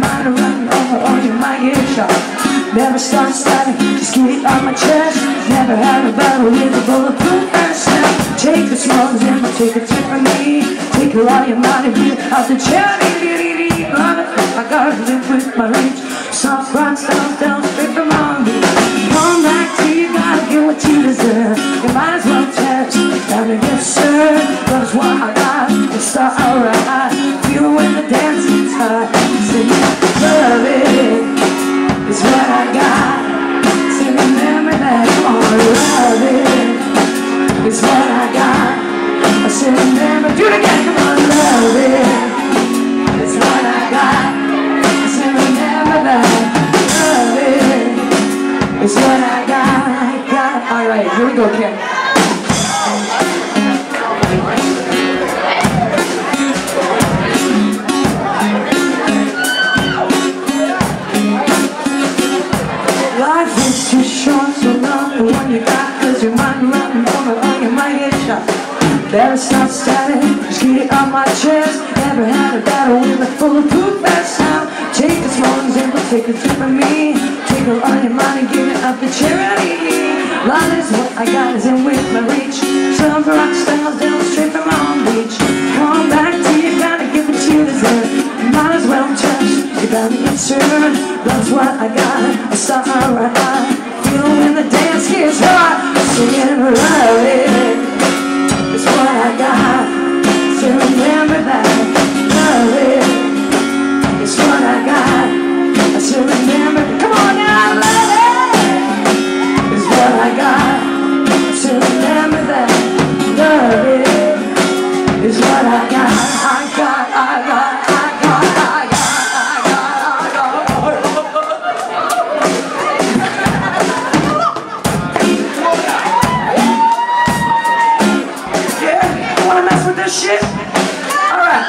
mind running over, or you might get shot. Never start starting, just get it on my chest. Never had a battle with a bulletproof vest. Now take the smugs and take a tip from me. Take all your money, beat out the charity. I gotta live with my reach. Soft rock down, straight from on me. Come back to you, gotta get what you deserve. You might as well test, have it get served. That's what I got, it's alright. Feel when the dance gets hot. Sing, love it, it's what I got. Sing, remember that, oh, love it, it's what I got. I said, remember, do it again, come on, love it, it's what I got. I said, remember that, love it, it's what I got. All right, here we go, Kim. Life is too short, so long the one you got. Cause your mind running over, or you might get shot. Better start starting, just get it on my chest. Never had a battle with a bulletproof vest. Now take this one example, take a tip from me. Take all your money, give it up to charity. Love is what I got, is in with my reach. Some rock styles down straight from Long Beach. Come back to you, gotta give what you deserve. Might as well trust, you gotta get served. That's what I got, it's alright. Feel when the dance gets hot. Singing love it, it's what I got. So remember that, love it, it's what I got. So remember, come on now, love it, it's what I got. So remember that, love it, it's what I got. I got. Shit. Alright.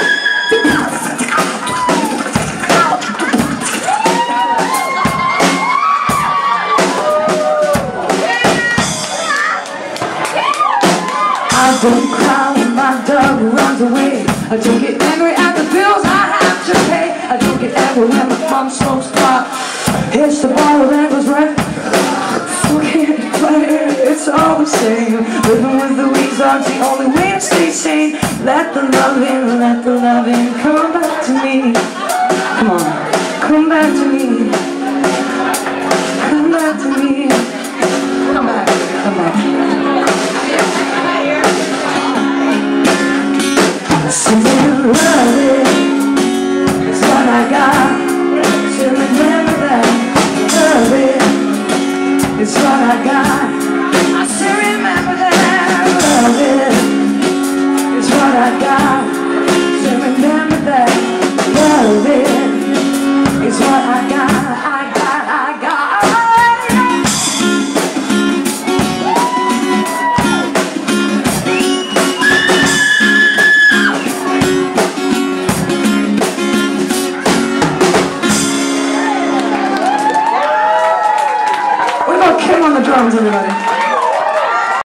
I don't cry when my dog runs away. I don't get angry at the bills I have to pay. I don't get angry when my mom smokes pot. Hits the bottle and goes right. Forget play, it's all the same. Living with the weeds are the only way to stay sane. Let the loving come back to me. Come on, come back to me. Come back to me. Come back, come back. Singing love it, it's what I got. So remember that, love it, it's what I got. I still remember that, love it, it's what I got. So remember that, love it, it's what I got. Kim on the drums, everybody.